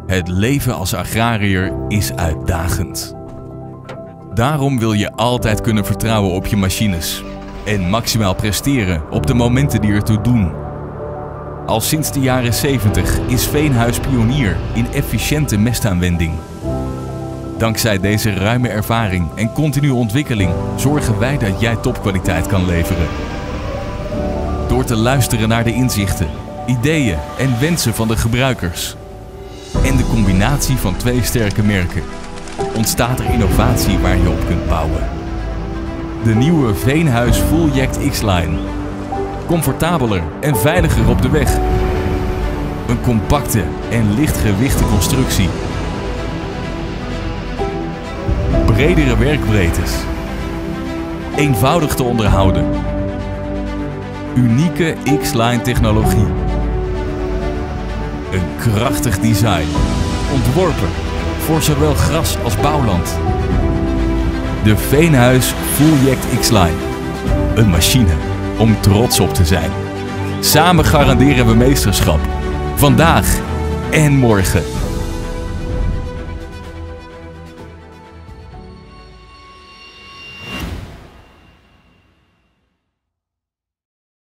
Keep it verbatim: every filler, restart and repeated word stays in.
Het leven als agrariër is uitdagend. Daarom wil je altijd kunnen vertrouwen op je machines en maximaal presteren op de momenten die ertoe doen. Al sinds de jaren zeventig is Veenhuis pionier in efficiënte mestaanwending. Dankzij deze ruime ervaring en continue ontwikkeling zorgen wij dat jij topkwaliteit kan leveren. Door te luisteren naar de inzichten, ideeën en wensen van de gebruikers en de combinatie van twee sterke merken ontstaat er innovatie waar je op kunt bouwen. De nieuwe Veenhuis Full-Yacht X-Line. Comfortabeler en veiliger op de weg. Een compacte en lichtgewichte constructie. Bredere werkbreedtes. Eenvoudig te onderhouden. Unieke X-Line technologie. Een krachtig design. Ontworpen voor zowel gras als bouwland. De Veenhuis Full-Yacht X-Line. Een machine om trots op te zijn. Samen garanderen we meesterschap. Vandaag en morgen.